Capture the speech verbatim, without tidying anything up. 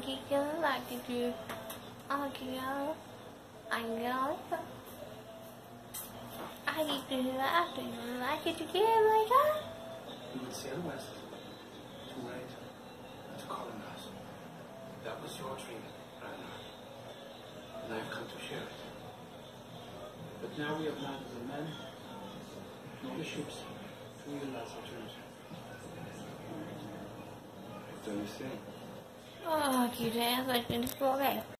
kia kia lại kia kia ai kia anh nói ai kia kia lại kia lại kia kia lại đó. You would sail west to raid and to colonize. That was your dream, Ragnar. And I've come to share it. But now we have neither the men nor the ships to realize our dreams. What do you say? Oh, kia ra lại kia kia